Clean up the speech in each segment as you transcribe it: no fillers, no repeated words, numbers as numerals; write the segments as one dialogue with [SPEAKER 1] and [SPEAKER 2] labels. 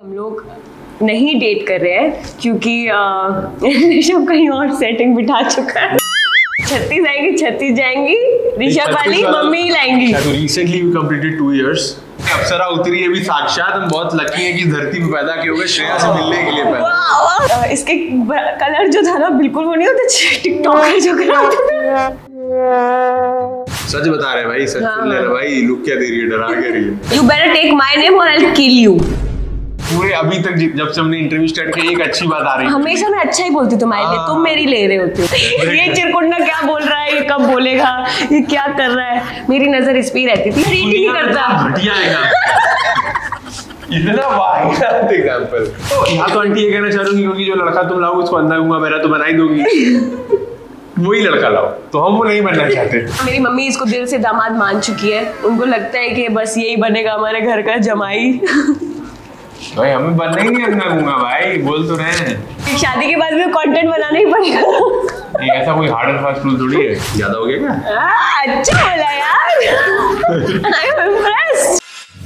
[SPEAKER 1] हम लोग नहीं डेट कर रहे हैं क्योंकि ऋषभ कहीं और सेटिंग बिठा चुका है। 36 आएंगी 36 जाएंगी, ऋषभ वाली मम्मी ही लाएंगी।
[SPEAKER 2] तो रिसेंटली वी कंप्लीटेड 2 years। अप्सरा उतरी है भी साक्षात। हम बहुत लकी हैं कि धरती पे पैदा किए हुए श्रेया से मिलने के लिए पैदा।
[SPEAKER 1] इसके कलर जो था ना बिल्कुल वो नहीं होता टिकटॉकर जो कराते।
[SPEAKER 2] सच बता रहे भाई, सच बोल रहे भाई। लुक क्या दे रही है, डरा क्या रही है।
[SPEAKER 1] You better take my name or I'll kill you।
[SPEAKER 2] पूरे अभी तक जब से हमने इंटरव्यू स्टार्ट किया एक अच्छी बात आ रही है।
[SPEAKER 1] हमेशा मैं अच्छा ही बोलती तुम्हारे लिए, तुम मेरी ले रहे होते हो। ये चिरकुंडा क्या बोल रहा है, ये कब बोलेगा, ये क्या कर रहा है। मेरी नजर इस पे ही रहती थी, रीड ही नहीं करता।
[SPEAKER 2] घटिया इतना वाहियात एग्जांपल। यहाँ तो आंटी ये कहना चाह रही होगी जो लड़का तुम लाओगे उसको अंधा गुंगा मेरा तो बना ही दोगी। वही लड़का लाओ, तो हम वो नहीं बनना चाहते। मेरी मम्मी इसको दिल से दामाद मान चुकी है। उनको लगता है कि बस यही बनेगा हमारे घर का जमाई। भाई हमें बनना ही नहीं अंधा गुंगा भाई, बोल तो रहे हैं।
[SPEAKER 1] शादी के बाद भी कंटेंट बनाना ही पड़ेगा।
[SPEAKER 2] नहीं ऐसा कोई हार्ड एंड फास्ट रूल थोड़ी है। ज्यादा हो गया क्या?
[SPEAKER 1] अच्छा बोला यार। I am impressed.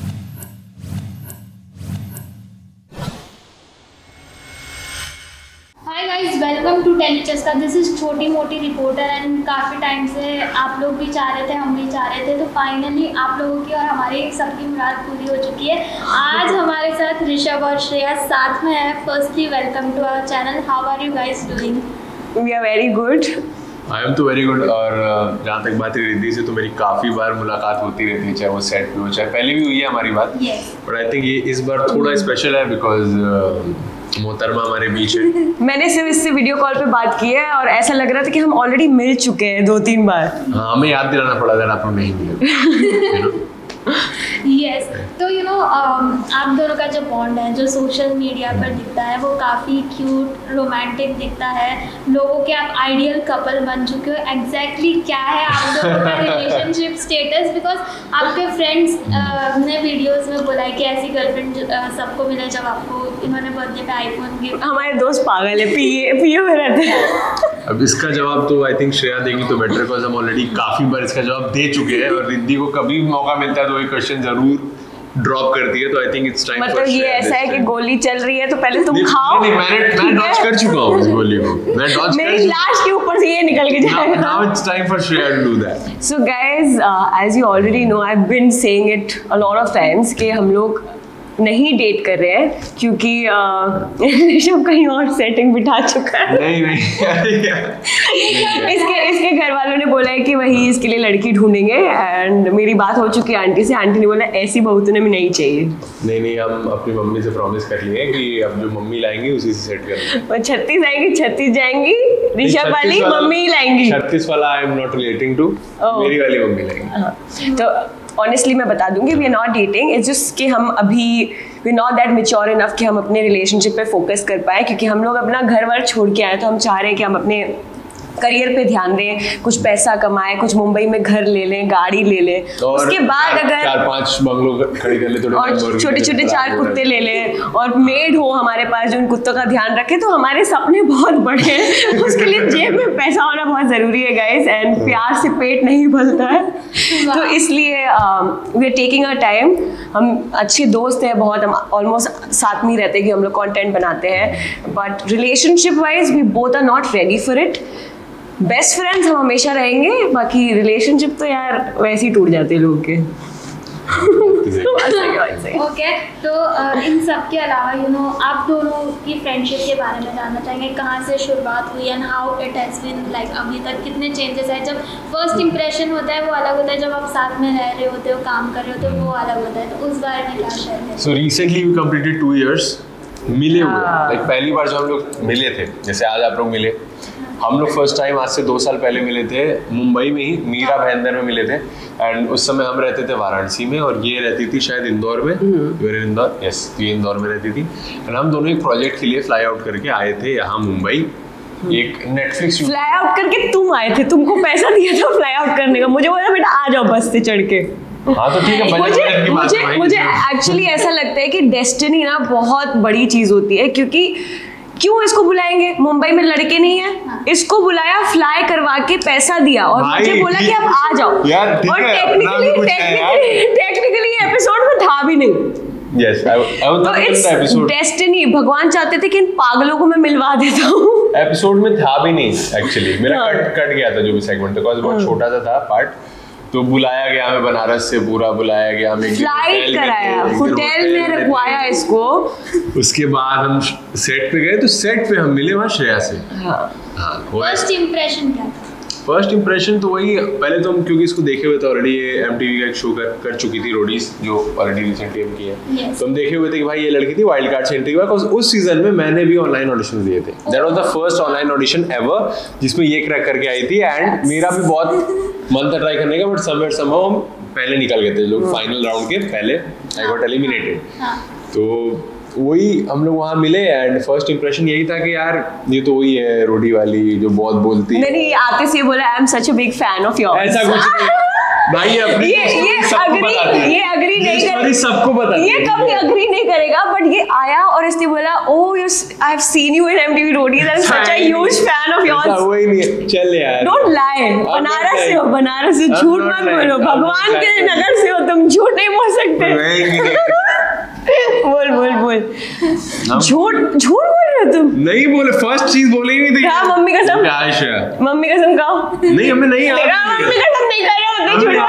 [SPEAKER 3] Hi guys, welcome to Tellychaska. This is छोटी मोटी रिपोर्टर एंड काफ़ी टाइम से आप लोग भी चाह रहे थे, हम भी चाह रहे थे, तो फाइनली आप लोगों की और हमारी सबकी मुराद पूरी हो चुकी है। आज हमारे साथ ऋषभ और श्रेया साथ में है। Firstly welcome to our channel. How are you guys doing?
[SPEAKER 1] We are very good.
[SPEAKER 2] I am too very good. और जहाँ तक बात है रिद्धि से, तो मेरी काफ़ी बार मुलाकात होती रहती है, चाहे वो सेट पे हो चाहे पहले भी हुई है हमारी बात। बट आई थिंक ये इस बार थोड़ा स्पेशल है बिकॉज मोहतरमा हमारे बीच है।
[SPEAKER 1] मैंने सिर्फ इससे वीडियो कॉल पे बात की है और ऐसा लग रहा था कि हम ऑलरेडी मिल चुके हैं 2-3 बार।
[SPEAKER 2] हाँ, हमें याद दिलाना पड़ा था, आप लोग नहीं मिले।
[SPEAKER 3] यस, तो यू नो आप दोनों का जो बॉन्ड है जो सोशल मीडिया पर दिखता है वो काफ़ी क्यूट रोमांटिक दिखता है। लोगों के आप आइडियल कपल बन चुके हो। एग्जैक्टली क्या है आप दोनों का रिलेशनशिप स्टेटस? बिकॉज आपके फ्रेंड्स ने वीडियोस में बोला है कि ऐसी गर्लफ्रेंड सबको मिले जब आपको इन्होंने बर्थडे पे आईफोन गिफ्ट।
[SPEAKER 1] हमारे दोस्त पागल है, पिए में रहते हैं।
[SPEAKER 2] अब इसका जवाब तो आई थिंक श्रेया देगी तो बेटर, बिकॉज हम ऑलरेडी काफ़ी बार इसका जवाब दे चुके हैं और रिद्धि को कभी मौका मिलता है तो एक क्वेश्चन जरूर ड्रॉप करती है। तो आई थिंक इट्स टाइम।
[SPEAKER 1] मतलब ये ऐसा है कि गोली चल रही है तो पहले तुम खाओ।
[SPEAKER 2] नहीं, मैं डॉज कर चुका हूँ इस गोली को। मैं डॉज
[SPEAKER 1] मेरी लाश के ऊपर से ये निकल के जाएगा।
[SPEAKER 2] Now it's time for Shreya to do that.
[SPEAKER 1] So guys, as you already know, I've been saying it a lot of times कि हम लोग नहीं डेट कर रहे हैं क्योंकि ऋषभ कहीं और सेटिंग बिठा चुका है।
[SPEAKER 2] नहीं
[SPEAKER 1] इसके घर वालों ने बोला है कि वही इसके लिए लड़की ढूंढेंगे एंड मेरी बात हो चुकी है आंटी से। आंटी ने बोला ऐसी बहू तुम्हें भी नहीं चाहिए।
[SPEAKER 2] नहीं, हम अपनी मम्मी से प्रॉमिस कर लिए हैं कि अब जो मम्मी लाएंगी उसी से सेट करेंगे।
[SPEAKER 1] 36 आएंगी 36 जाएंगी, ऋषभ वाली मम्मी ही लाएंगी।
[SPEAKER 2] 36 वाला I am not relating to, मेरी वाली मम्मी लाएंगी।
[SPEAKER 1] तो ऑनेस्टली मैं बता दूंगी we are not dating. It's just कि हम अभी we not that mature enough कि हम अपने रिलेशनशिप पे फोकस कर पाए, क्योंकि हम लोग अपना घर वर छोड़ के आए तो हम चाह रहे हैं कि हम अपने करियर पे ध्यान दें, कुछ पैसा कमाएं, कुछ मुंबई में घर ले लें, गाड़ी ले लें, उसके बाद अगर
[SPEAKER 2] 4-5 बंगलो खरीद ले थोड़े
[SPEAKER 1] और छोटे छोटे 4 कुत्ते ले लें और मेड हो हमारे पास जो उन कुत्तों का ध्यान रखे, तो हमारे सपने बहुत बड़े हैं। उसके लिए जेब में पैसा होना बहुत ज़रूरी है गाइस, एंड प्यार से पेट नहीं भरता है। तो इसलिए we are taking our time. हम अच्छे दोस्त हैं बहुत, हम ऑलमोस्ट साथ में ही रहते हैं कि हम लोग कंटेंट बनाते हैं, but relationship wise we both are not ready for it. Best friends हम हमेशा रहेंगे, बाकी रिलेशनशिप तो यार वैसे ही टूट जाते हैं लोगों के।
[SPEAKER 3] ओके, तो इन सब के अलावा यू नो आप दोनों की फ्रेंडशिप के बारे में जानना चाहेंगे। कहाँ से शुरुआत हुई and how it has been like अभी तक कितने चेंजेस आए? जब फर्स्ट इंप्रेशन होता है वो अलग होता है, जब आप साथ में रह रहे होते हो, काम कर रहे होते हो, वो अलग होता है। तो उस बारे में क्या शेयर करें?
[SPEAKER 2] So recently we completed 2 years मिले हुए। लाइक पहली बार जब हम लोग मिले थे, जैसे आज आप लोग मिले, हम लोग फर्स्ट टाइम आज से 2 साल पहले मिले थे मुंबई में ही, मीरा भाईंदर में मिले थे। एंड उस समय हम रहते थे वाराणसी में और ये रहती थी शायद इंदौर में। इंदौर, यस, ये इंदौर में रहती थी। एंड हम दोनों एक प्रोजेक्ट के लिए फ्लाई आउट करके आए थे यहाँ मुंबई। एक नेटफ्लिक्स
[SPEAKER 1] फ्लाई आउट करके तुम आए थे? तुमको पैसा दिया था फ्लाई आउट करने का? मुझे बोला बेटा आ जाओ बस से चढ़ के।
[SPEAKER 2] हाँ तो ठीक है।
[SPEAKER 1] मुझे एक्चुअली ऐसा लगता है कि डेस्टिनी ना बहुत बड़ी चीज होती है, क्योंकि क्यों इसको बुलाएंगे? मुंबई में लड़के नहीं है, इसको बुलाया, फ्लाई करवा के पैसा दिया और मुझे बोला कि आप आ जाओ।
[SPEAKER 2] यार,
[SPEAKER 1] और टेक्निकली एपिसोड में था भी नहीं।
[SPEAKER 2] Yes, I was
[SPEAKER 1] तो
[SPEAKER 2] not in
[SPEAKER 1] it's
[SPEAKER 2] the episode.
[SPEAKER 1] Destiny, भगवान चाहते थे कि इन पागलों को मैं मिलवा देता हूँ।
[SPEAKER 2] एपिसोड में था भी नहीं एक्चुअली, मेरा कट गया था जो भी सेगमेंट था, बिकॉज़ बहुत छोटा सा था पार्ट। तो बुलाया गया हमें बनारस से, पूरा बुलाया गया हमें,
[SPEAKER 1] फ्लाइट कराया, होटल में रखवाया इसको।
[SPEAKER 2] उसके बाद हम सेट पे गए, तो सेट पे हम मिले वहाँ श्रेया से।
[SPEAKER 1] हाँ
[SPEAKER 3] फर्स्ट इंप्रेशन क्या था?
[SPEAKER 2] फर्स्ट इंप्रेशन तो वही, पहले तो हम क्योंकि इसको देखे हुए थे ऑलरेडी, ये MTV का एक शो कर चुकी थी रोडीज, जो ऑलरेडी रिसेंटली हम की है।
[SPEAKER 3] Yes.
[SPEAKER 2] तो हम देखे हुए थे कि भाई ये लड़की थी वाइल्ड कार्ड से एंट्री हुआ। उस सीजन में मैंने भी ऑनलाइन ऑडिशन दिए थे। That was the first online audition ever जिसमें ये क्रैक करके आई थी, एंड मेरा भी बहुत मन था ट्राई करने का, बट समहाउ हम पहले निकल गए थे लोग, फाइनल राउंड के पहले आई गॉट एलिमिनेटेड। तो वही हम लोग वहाँ मिले, एंड फर्स्ट इंप्रेशन यही था कि यार ये तो वही है रोडी वाली जो बहुत बोलती है।
[SPEAKER 1] नहीं, आते से बोला I am such a big fan of yours.
[SPEAKER 2] ऐसा कुछ नहीं भाई, अपनी
[SPEAKER 1] ये अग्री नहीं करेगा,
[SPEAKER 2] सबको पता है,
[SPEAKER 1] ये कभी अग्री नहीं करेगा, बट ये आया और इसने बोला oh I have seen you in MTV Roadies, I am such a huge fan of yours.
[SPEAKER 2] वही नहीं, चल यार
[SPEAKER 1] डोंट लाई, बनारस से हो, बनारस से झूठ मत बोलो, भगवान के नगर से हो तुम, झूठ नहीं बोल सकते। बोल झूठ बोल रहे हो तुम।
[SPEAKER 2] नहीं बोले, फर्स्ट चीज बोले ही नहीं थी।
[SPEAKER 1] क्या मम्मी कसम? मम्मी कसम कहो।
[SPEAKER 2] नहीं हमें नहीं
[SPEAKER 1] मम्मी कसम नहीं कर रहे होते, झूठ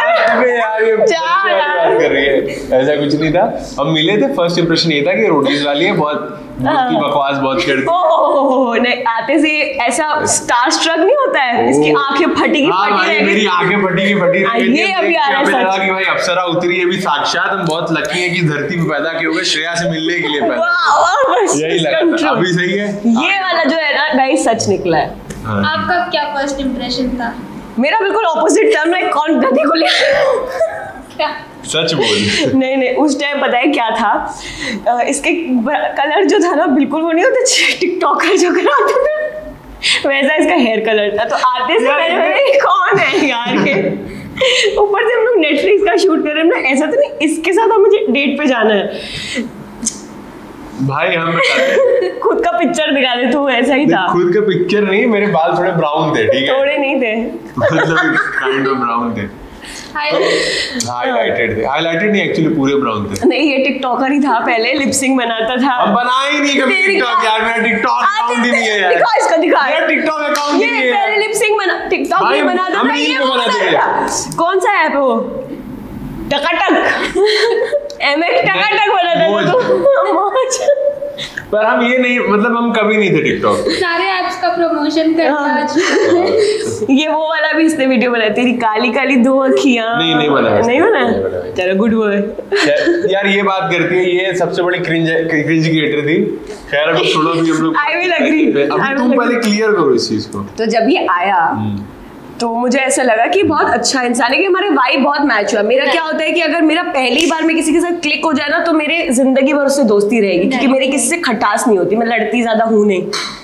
[SPEAKER 2] कर रही है, ऐसा कुछ नहीं था। हम मिले थे, फर्स्ट इंप्रेशन ये था कि रोडीज वाली है, बहुत बकवास बहुत करती है।
[SPEAKER 1] नहीं, आते से ऐसा स्टार स्ट्रक नहीं होता है, इसकी आंखें फटी
[SPEAKER 2] रह गई, मेरी आंखें फटी रह गई।
[SPEAKER 1] ये अभी आ रहा है सच
[SPEAKER 2] कि भाई अप्सरा उतरी है भी साक्षात, हम बहुत लकी हैं कि धरती पे पैदा किए हुए श्रेया से मिलने के लिए पैदा। यही लगा, अभी सही है।
[SPEAKER 1] ये वाला जो है ना गाइस सच निकला है।
[SPEAKER 3] आपका क्या फर्स्ट इंप्रेशन था?
[SPEAKER 1] मेरा बिल्कुल ऑपोजिट था, मैं कौन गधे को ले
[SPEAKER 2] सच बोल।
[SPEAKER 1] नहीं उस टाइम पता है क्या था, इसके कलर जो था ना बिल्कुल वो नहीं होता टिकटॉकर जो कराते थे, वैसा इसका हेयर कलर था। तो आते से मैंने कौन है यार ये, ऊपर से हम लोग नेटफ्लिक्स का शूट कर रहे हैं ना, ऐसा तो नहीं इसके साथ मुझे डेट पे जाना है
[SPEAKER 2] भाई, हम बताते
[SPEAKER 1] खुद का पिक्चर दिखा दे, तो ऐसा ही था।
[SPEAKER 2] खुद का पिक्चर नहीं, मेरे बाल थोड़े ब्राउन थे, ठीक है,
[SPEAKER 1] थोड़े नहीं थे,
[SPEAKER 2] मतलब काइंड ऑफ ब्राउन थे, हाइलाइटेड नहीं एक्चुअली पूरे ब्राउन थे।
[SPEAKER 1] नहीं ये टिकटॉकर ही था पहले, लिपसिंग बनाता था।
[SPEAKER 2] अब बना ही नहीं कभी टिकटॉक यार, मेरा टिकटॉक अकाउंट ही नहीं है यार।
[SPEAKER 1] दिखा इसका, दिखा
[SPEAKER 2] मेरा टिकटॉक अकाउंट ही नहीं है।
[SPEAKER 1] ये पहले लिपसिंग बना, टिकटॉक में बनाता था, ये कौन सा ऐप है वो, टकाटक MX टकाटक बनाता था।
[SPEAKER 2] पर हम ये नहीं, मतलब हम कभी नहीं थे टिकटॉक,
[SPEAKER 3] सारे ऐप्स का प्रमोशन करता।
[SPEAKER 1] ये वो वाला भी इसने वीडियो बनाया, तेरी काली काली दो अखियां।
[SPEAKER 2] नहीं बना।
[SPEAKER 1] चलो गुड वर्क
[SPEAKER 2] यार, ये बात करती है, ये सबसे बड़ी क्रिंज क्रिएटर थी। खैर अभी छोड़ो, भी हम लोग
[SPEAKER 1] आई विल एग्री।
[SPEAKER 2] अब तुम पहले क्लियर करो इस चीज को।
[SPEAKER 1] तो जब ये आया तो मुझे ऐसा लगा कि बहुत अच्छा इंसान है, कि हमारे वाइब बहुत मैच हुआ। मेरा क्या होता है कि अगर मेरा पहली बार में किसी के साथ क्लिक हो जाए ना, तो मेरे जिंदगी भर उससे दोस्ती रहेगी, क्योंकि मेरे किसी से खटास नहीं होती, मैं लड़ती ज्यादा हूँ नहीं।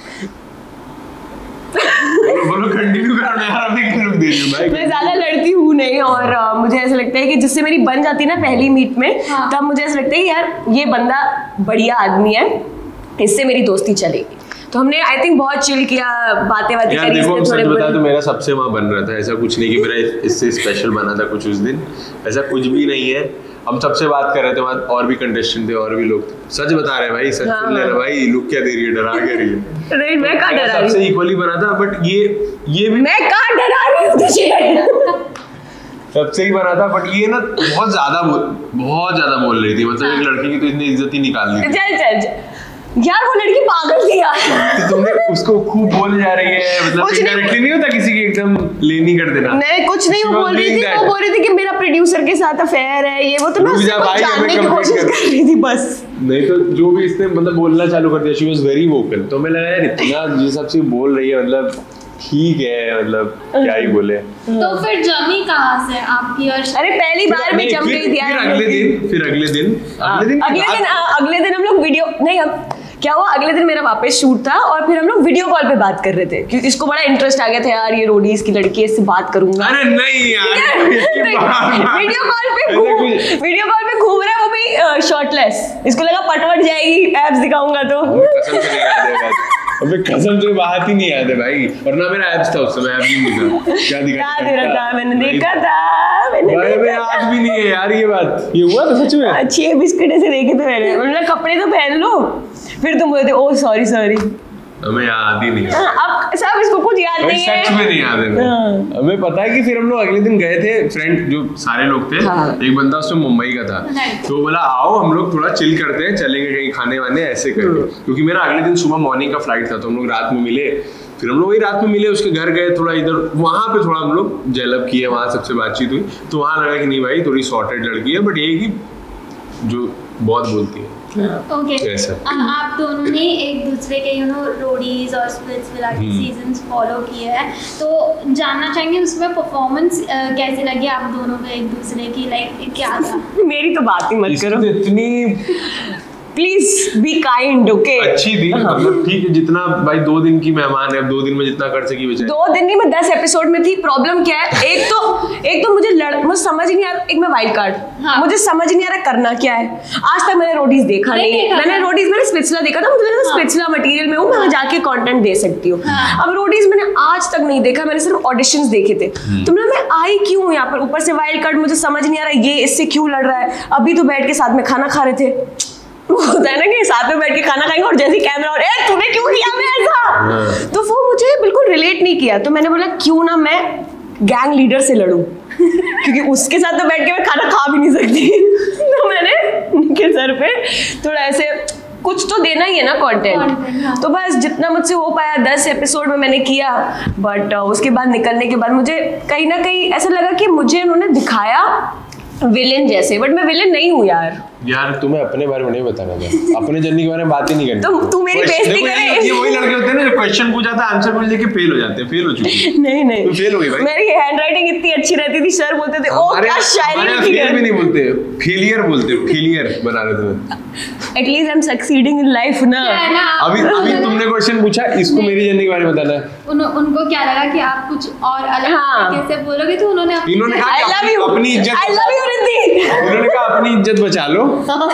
[SPEAKER 2] बोलो कंटिन्यू करना यार, अभी क्यों रुक दे रही हो भाई?
[SPEAKER 1] मैं ज्यादा लड़ती हूँ नहीं, और मुझे ऐसा लगता है कि जिससे मेरी बन जाती है ना पहली मीट में, तब मुझे ऐसा लगता है कि यार ये बंदा बढ़िया आदमी है, इससे मेरी दोस्ती चलेगी। तो हमने आई थिंक बहुत चिल किया, बातें करी।
[SPEAKER 2] देखो, सच बता तो मेरा सबसे वहाँ बन रहा था, ऐसा कुछ नहीं कि मेरा इससे स्पेशल बना था कुछ उस दिन, ऐसा कुछ भी नहीं है। हम सबसे बात कर रहे थे, वहाँ और भी कंटेस्टेंट थे, और भी लोग थे। सच बता रहे हैं भाई, सच सुन लेना भाई, लुक क्या दे रही है, डरा क्या रही है?
[SPEAKER 1] नहीं मैं कहाँ डरा रही हूँ,
[SPEAKER 2] सबसे इक्वली बना था, बट ये भी
[SPEAKER 1] मैं कहाँ डरा रही हूँ तुझे?
[SPEAKER 2] सबसे ही बना था, बट ये ना बहुत ज्यादा बोल रही थी, मतलब एक लड़की की तो इतनी इज्जत ही निकाल दी।
[SPEAKER 1] चल यार वो लड़की पागल थी यार।
[SPEAKER 2] तो तुमने उसको खूब बोल जा रही है, मतलब इनडायरेक्टली नहीं होता किसी की एकदम लेनी कर देना।
[SPEAKER 1] नहीं कुछ नहीं, वो बोल रही थी, वो बोल रही थी कि मेरा प्रोड्यूसर के साथ अफेयर है, ये वो, तो मैं उसको जानने की कोशिश कर रही थी बस।
[SPEAKER 2] नहीं तो जो भी इसने मतलब बोलना चालू कर दिया, शी वाज वेरी वोकल। तो मैं लगा यार इतना ये सब चीज बोल रही है, मतलब ठीक है, मतलब क्या ही बोले।
[SPEAKER 3] तो फिर जमी कहाँ से आपकी? और
[SPEAKER 1] अरे पहली बार में जम गई थी यार।
[SPEAKER 2] फिर अगले दिन
[SPEAKER 1] हम लोग वीडियो नहीं, हम क्या हुआ, अगले दिन मेरा वापस शूट था, और फिर हम लोग वीडियो कॉल पे बात कर रहे थे, क्योंकि इसको बड़ा इंटरेस्ट आ गया था यार, ये रोडीज की लड़की है, इससे बात करूंगा।
[SPEAKER 2] अरे नहीं यार,
[SPEAKER 1] वीडियो कॉल पे घूम रहा है, वो भी शर्टलेस। इसको लगा पटवट जाएगी एब्स दिखाऊंगा तो।
[SPEAKER 2] अबे कसम से बात ही नहीं आते भाई, और ना मेरा एब्स था उस समय, एब्स नहीं था। क्या दिखा
[SPEAKER 1] था, मैंने देखा था, मैंने
[SPEAKER 2] भाई मैं याद भी नहीं है यार ये बात, ये हुआ था सच में?
[SPEAKER 1] 6 बिस्किट ऐसे देखे थे मैंने, मतलब कपड़े तो पहन लो, फिर तुम बोलते ओ सॉरी सॉरी।
[SPEAKER 2] हमें याद ही नहीं है।
[SPEAKER 1] अब सब इसको कुछ याद
[SPEAKER 2] भाई
[SPEAKER 1] नहीं है,
[SPEAKER 2] सच में नहीं याद है। हमें पता है कि फिर हम लोग अगले दिन गए थे, फ्रेंड जो सारे लोग थे, एक बंदा उसमें मुंबई का था, तो बोला आओ हम लोग थोड़ा चिल करते हैं, चलेंगे कहीं खाने वाने ऐसे करके, क्योंकि मेरा अगले दिन सुबह मॉर्निंग का फ्लाइट था, तो हम लोग रात में मिले, फिर हम लोग वही रात में मिले, उसके घर गए, थोड़ा इधर वहाँ पे थोड़ा हम लोग जेलअप किए, वहाँ सबसे बातचीत हुई, तो वहाँ लगा कि नहीं भाई थोड़ी सॉर्टेड लड़की है, बट ये कि जो बहुत बोलती है।
[SPEAKER 3] ओके आप दोनों ने एक दूसरे के रोडीज और स्प्लिट्सविला के सीजन्स फॉलो किए हैं, तो जानना चाहेंगे उसमें परफॉर्मेंस कैसी लगी आप दोनों को एक दूसरे की, लाइक क्या था?
[SPEAKER 1] मेरी तो बात ही मत करो,
[SPEAKER 2] इतनी
[SPEAKER 1] प्लीज बी काइंड, ओके?
[SPEAKER 2] अच्छी थी, मतलब ठीक है, जितना भाई 2 दिन की मेहमान है, 2 दिन में जितना कर सकी बेचारी।
[SPEAKER 1] 2 दिन नहीं, मैं 10 एपिसोड में थी। प्रॉब्लम क्या है, एक तो मुझे समझ नहीं आ रहा, एक मैं वाइल्ड कार्ड, मुझे समझ नहीं आ रहा करना क्या है। आज तक मैंने रोडीज देखा नहीं, मैंने स्प्लिट्सविला देखा था, मुझे लगा स्प्लिट्सविला मटेरियल में हूँ, मैं जाके कंटेंट दे सकती हूँ। अब रोडीज मैंने आज तक नहीं देखा, मैंने सिर्फ ऑडिशंस देखे थे, तो मैं आई क्यों यहाँ पर, ऊपर से वाइल्ड कार्ड, मुझे समझ नहीं आ रहा ये इससे क्यों लड़ रहा है। अभी तो बैठ के साथ में खाना खा रहे थे, होता है ना कि साथ में बैठ के खाना खाएंगे और जैसे कैमरा और तूने क्यों किया मैं ऐसा, तो वो मुझे बिल्कुल रिलेट नहीं किया। तो मैंने बोला क्यों ना मैं गैंग लीडर से लड़ूं क्योंकि उसके साथ तो बैठ के मैं खाना खा भी नहीं सकती तो मैंने उनके सर पे थोड़ा ऐसे कुछ तो देना ही है ना कंटेंट, तो बस जितना मुझसे हो पाया 10 एपिसोड में मैंने किया। बट उसके बाद निकलने के बाद मुझे कहीं ना कहीं ऐसा लगा कि मुझे उन्होंने दिखाया विलेन जैसे, बट मैं विलेन नहीं हूँ यार।
[SPEAKER 2] तुम्हें अपने बारे में नहीं बताना था, अपने जर्नी के बारे में बात ही नहीं करनी।
[SPEAKER 1] तू मेरी बेइज्जती करे।
[SPEAKER 2] ये वही लड़के होते हैं ना जो क्वेश्चन पूछा था आंसर बोल लेके फेल हो जाते हैं, फेल हो चुके।
[SPEAKER 1] नहीं
[SPEAKER 2] फेल हो गई भाई।
[SPEAKER 1] मेरी हैंडराइटिंग इतनी अच्छी रहती थी, सर बोलते थे ओ क्या शायरी लिखी है।
[SPEAKER 2] फेल भी नहीं बोलते, फेलियर बोलते, फेलियर बना रहे थे।
[SPEAKER 1] At least I am succeeding in life ना।
[SPEAKER 2] अभी तुमने क्वेश्चन पूछा, इसको मेरी जर्नी के बारे में बताना है।
[SPEAKER 3] उनको क्या लगा कि आप कुछ और अलग तरीके से बोलोगे, तो उन्होंने
[SPEAKER 2] कहा अपनी इज्जत,
[SPEAKER 1] आई लव यू रिद्धि,
[SPEAKER 2] उन्होंने कहा अपनी इज्जत बचा लो।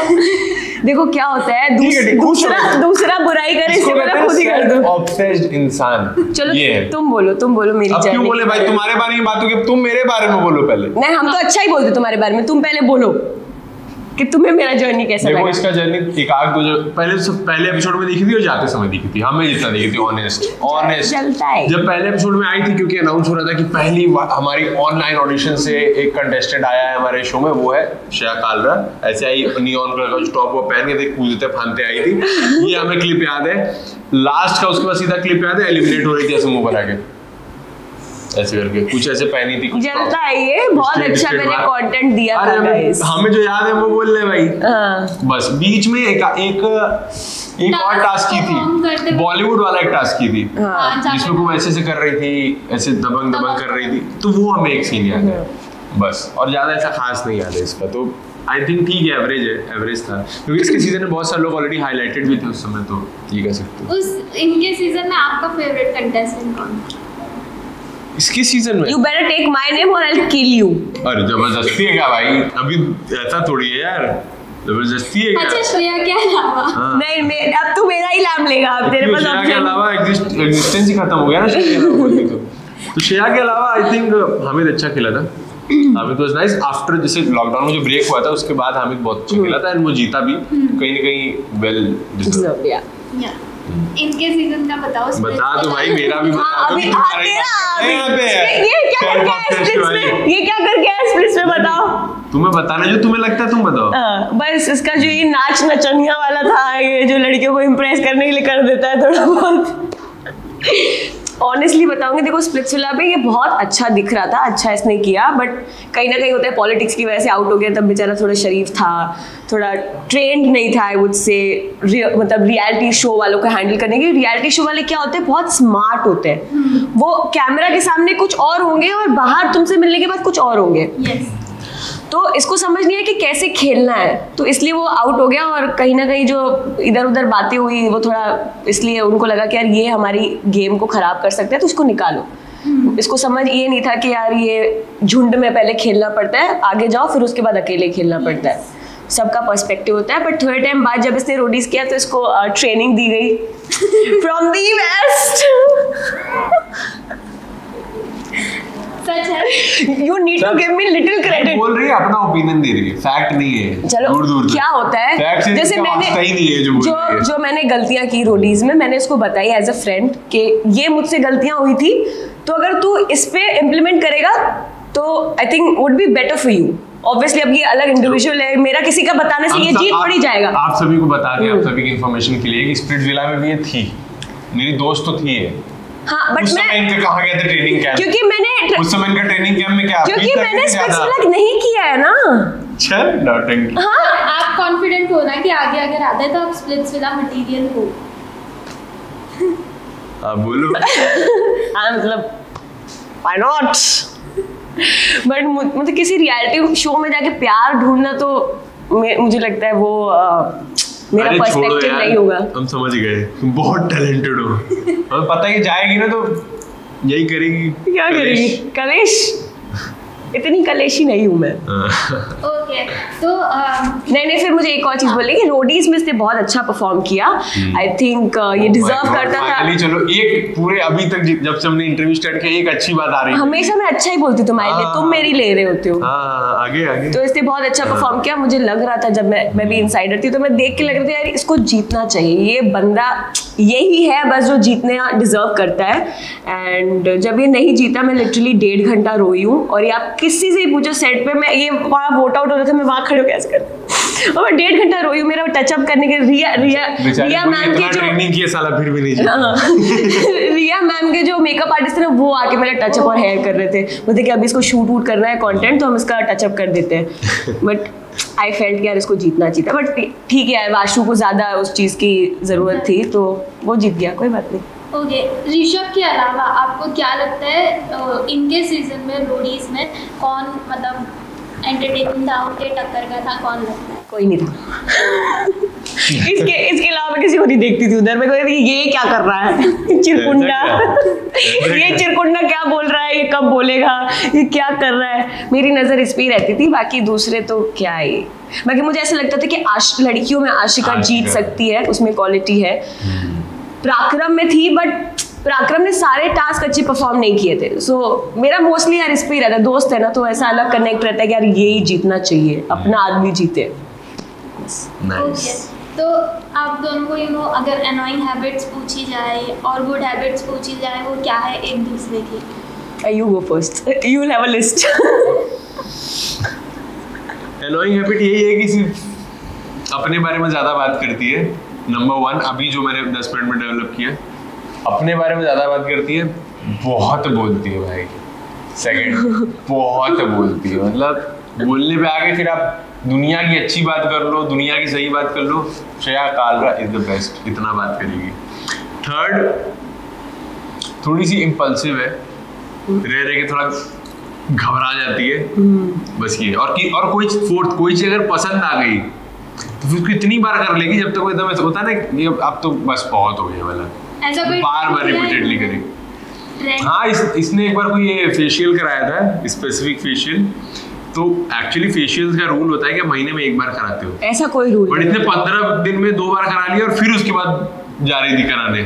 [SPEAKER 1] देखो क्या होता है, दूसरा बुराई करे इससे पहले खुद ही कर दो।
[SPEAKER 2] ऑब्सेस्ड इंसान।
[SPEAKER 1] चलो तुम बोलो मेरी जर्नी।
[SPEAKER 2] क्यों बोले भाई, तुम्हारे बारे में बात होगी, तुम मेरे बारे में बोलो पहले।
[SPEAKER 1] नहीं हम तो अच्छा ही बोलते तुम्हारे बारे में, तुम पहले बोलो कि तुम्हें मेरा जर्नी कैसा लगा।
[SPEAKER 2] देखो इसका जर्नी एक आग दो पहले एपिसोड में देखी थी और जाते समय देखी थी, हमें जितना देखी थी ऑनेस्ट
[SPEAKER 1] चलता है।
[SPEAKER 2] जब पहले एपिसोड में आई थी, क्योंकि अनाउंस हो रहा था कि पहली हमारी ऑनलाइन ऑडिशन से एक कंटेस्टेंट आया है हमारे शो में, वो है श्रेया कालरा। ऐसे आई नियॉन कलर का जो टॉप वो पहन के थे, कूदते फांदते आई थी। ये हमें क्लिप याद है, लास्ट का उसके बाद सीधा क्लिप याद है, एलिमिनेट हो रही थी ऐसे मुंह बना के ऐसे करके, कुछ ऐसे पहनी थी, कुछ
[SPEAKER 1] जलता है ये, बहुत अच्छा मैंने कंटेंट दिया था गाइस।
[SPEAKER 2] हमें जो याद है वो बोल ले भाई। बस बीच में एक और टास्क की थी, बॉलीवुड वाला एक टास्क की थी, जिसमें वो ऐसे कर रही थी, ऐसे दबंग कर रही थी, तो वो हमें एक सीन याद है बस, और ज्यादा ऐसा खास नहीं याद है इसका। तो आई थिंक ठीक है, एवरेज था, क्योंकि इसके सीजन में बहुत सारे लोग ऑलरेडी हाईलाइटेड भी थे उस समय, तो ये कह सकते हो।
[SPEAKER 3] इनके सीजन में आपका फेवरेट कंटेस्टेंट कौन?
[SPEAKER 2] इसके सीजन में?
[SPEAKER 1] You better take my name or I'll kill you.
[SPEAKER 2] अरे जबरदस्ती है क्या भाई, अभी ऐसा थोड़ी है यार, जबरदस्ती है क्या?
[SPEAKER 3] अच्छा श्रेया के अलावा?
[SPEAKER 1] नहीं अब तू मेरा ही नाम लेगा, अब तेरे पास
[SPEAKER 2] श्रेया के अलावा एग्जिस्टेंस ही खत्म हो गया ना श्रेया के अलावा। तो श्रेया के अलावा आई थिंक हामिद अच्छा खेला था, हामिद वाज नाइस। आफ्टर जैसे लॉकडाउन में जो ब्रेक हुआ था उसके बाद हामिद बहुत अच्छा खेला था, एंड वो जीता भी कहीं ना कहीं वेल डिजर्व।
[SPEAKER 3] इनके सीजन का बताओ।
[SPEAKER 2] बता दो भाई, मेरा भी बता दो।
[SPEAKER 1] ये क्या करके है स्प्लिट्स में, बताओ।
[SPEAKER 2] तुम्हें बताना जो तुम्हें लगता है, तुम बताओ।
[SPEAKER 1] बस इसका जो ये नाच नचनिया वाला था, ये जो लड़कियों को इम्प्रेस करने के लिए कर देता है थोड़ा बहुत। ऑनेस्टली बताऊंगी, देखो स्प्लिट्सविला पे ये बहुत अच्छा दिख रहा था, अच्छा इसने किया, बट कहीं ना कहीं होता है पॉलिटिक्स की वजह से आउट हो गया। तब बेचारा थोड़ा शरीफ था, थोड़ा ट्रेंड नहीं था, आई वुड से मतलब रियलिटी शो वालों को हैंडल करने के। रियलिटी शो वाले क्या होते हैं, बहुत स्मार्ट होते हैं, वो कैमरा के सामने कुछ और होंगे और बाहर तुमसे मिलने के बाद कुछ और होंगे। तो इसको समझ नहीं है कि कैसे खेलना है, तो इसलिए वो आउट हो गया। और कहीं ना कहीं जो इधर उधर बातें हुई वो थोड़ा, इसलिए उनको लगा कि यार ये हमारी गेम को खराब कर सकता है, तो इसको निकालो। इसको समझ ये नहीं था कि यार ये झुंड में पहले खेलना पड़ता है, आगे जाओ फिर उसके बाद अकेले खेलना पड़ता है, सबका पर्सपेक्टिव होता है। बट थोड़े टाइम बाद जब इसने रोडीज किया तो इसको ट्रेनिंग दी गई फ्रॉम दी वेस्ट।
[SPEAKER 3] सच है।
[SPEAKER 1] You need to give me little credit.
[SPEAKER 2] बोल रही है, अपना ओपिनियन दे रही है, फैक्ट नहीं है।
[SPEAKER 1] चलो
[SPEAKER 2] दूर
[SPEAKER 1] क्या होता है, जैसे मैंने जो मैंने गलतियां की रोडीज में, मैंने इसको बताई एज अ फ्रेंड कि ये मुझसे गलतियां हुई थी, तो अगर तू इस पे इम्प्लीमेंट करेगा तो I think would be better for you. Obviously अब ये अलग इंडिविजुअल है, मेरा किसी का बताने से ये जीत पड़ ही जाएगा।
[SPEAKER 2] आप सभी को बता दें, आप सभी की इन्फॉर्मेशन के लिए कि स्प्लिट्सविला में भी ये थी, मेरी दोस्त तो थी है।
[SPEAKER 1] हाँ, बट मैं
[SPEAKER 2] कहाँ गए थे ट्रेनिंग कैंप,
[SPEAKER 1] क्योंकि मैंने
[SPEAKER 2] उस समय इनका ट्रेनिंग कैंप में क्या,
[SPEAKER 1] क्योंकि मैंने स्प्लिट्सविला नहीं किया है ना।
[SPEAKER 2] चल नौटंकी।
[SPEAKER 3] हाँ, आप कॉन्फिडेंट हो ना कि आगे अगर आता है तो आप स्प्लिट्सविला मटेरियल हो।
[SPEAKER 2] आप बोलो।
[SPEAKER 1] मतलब why not? बट मुझे किसी रियलिटी शो में जाके प्यार ढूंढना तो मुझे लगता है वो मेरा पर्सपेक्टिव नहीं होगा।
[SPEAKER 2] हम समझ गए, बहुत टैलेंटेड हो, हमें पता ही जाएगी ना तो यही करेगी।
[SPEAKER 1] क्या करेगी? कलेश? इतनी कलेशी नहीं हूँ मैं।
[SPEAKER 3] ओके, तो
[SPEAKER 1] नहीं फिर मुझे एक और चीज बोले कि रोडीज में इसने बहुत अच्छा परफॉर्म किया। आई थिंक ये डिजर्व करता था।
[SPEAKER 2] चलो एक पूरे अभी तक जब से हमने इंटरव्यू स्टार्ट किया, एक अच्छी बात आ रही है।
[SPEAKER 1] हमेशा मैं अच्छा ही बोलती तुम्हारे लिए, तुम मेरी ले रहे होते हो।
[SPEAKER 2] आगे आगे।
[SPEAKER 1] तो इसने बहुत अच्छा परफॉर्म किया। मुझे लग रहा था जब मैं भी इनसाइडर थी तो मैं देख के लग रहा था यार इसको जीतना चाहिए, ये बंदा यही है बस जो जीतने डिजर्व करता है। एंड जब ये नहीं जीता, मैं लिटरली 1.5 घंटा रोई हूँ। और ये आप किसी से ही पूछो सेट पे, मैं ये वहाँ वोट आउट हो रहा था, मैं वहाँ खड़े हो कैसे करती, और मैं 1.5 घंटा रोई हूँ। मेरा टचअप करने के रिया मैम के जो
[SPEAKER 2] ट्रेनिंग किया साला फिर भी नहीं जीता।
[SPEAKER 1] रिया मैम के जो मेकअप आर्टिस्ट थे ना, वो आके मेरा टचअप और हेयर कर रहे थे। बोलते कि अभी इसको शूट वूट करना है कंटेंट, तो हम इसका टचअप कर देते हैं। बट आई फेल्ट कि यार इसको जीतना चाहिए, बट ठीक है यार, वाशु को ज्यादा उस चीज की जरूरत थी तो वो जीत गया, कोई बात नहीं।
[SPEAKER 3] ओके, ऋषभ के अलावा आपको क्या लगता है इनके सीजन में रोडीज में कौन मतलब एंटरटेनिंग था, उनके टक्कर का था, कौन लगता है?
[SPEAKER 1] कोई नहीं था। इसके अलावा मैं किसी को नहीं देखती थी उधर। मैं कोई ये क्या कर रहा है चिरकुंडा, ये चिरकुंडा क्या बोल रहा है, ये कब बोलेगा, ये क्या कर रहा है, मेरी नजर इस पे ही रहती थी। बाकी दूसरे तो क्या है, बाकी मुझे ऐसा लगता था कि लड़कियों में आशिका जीत सकती है, उसमें क्वालिटी है। पराक्रम में थी, बट पराक्रम ने सारे टास्क अच्छे परफॉर्म नहीं किए थे। सो मेरा मोस्टली यार इस पे ही रहता है, दोस्त है ना तो ऐसा अलग कनेक्ट रहता है कि यार ये ही जीतना चाहिए, अपना आदमी जीते।
[SPEAKER 3] ओके, तो आप दोनों को अगर एनोइंग हैबिट्स पूछी जाए और गुड हैबिट्स पूछी जाए, वो क्या है एक दूसरे की?
[SPEAKER 1] You go first. You will have a list.
[SPEAKER 2] Annoying habit यही है कि सिर्फ अपने बारे में ज़्यादा बात करती है। नंबर 1 अभी जो मैंने 10 मिनट में डेवलप किया, अपने बारे में ज़्यादा बात करती है, बहुत बोलती है भाई। सेकंड, बहुत बोलती है, मतलब बोलने पे आगे फिर आप दुनिया की अच्छी बात कर लो, दुनिया की सही बात कर लो, Shreya Kalra is the best, इतना बात करेगी। थर्ड, थोड़ी सी इम्पल्सिव है, रह के थोड़ा घबरा जाती है, बस ये। और कोई चीज़ अगर पसंद आ गई तो फिर उसको इतनी बार कर लेगी जब तक वो एकदम ऐसा होता है ना, ये अब तो बस बहुत हो गया वाला, बार रिपीटेडली करेगी। हाँ, इसने एक बार कोई ये फेशियल कराया था, स्पेसिफिक फेशियल। तो एक्चुअली फेशियल का रूल होता है कि महीने में 1 बार कराते हो,
[SPEAKER 1] ऐसा कोई रूल
[SPEAKER 2] बट इसने 15 दिन में 2 बार करा लिया और फिर उसके बाद जा रही थी कराने।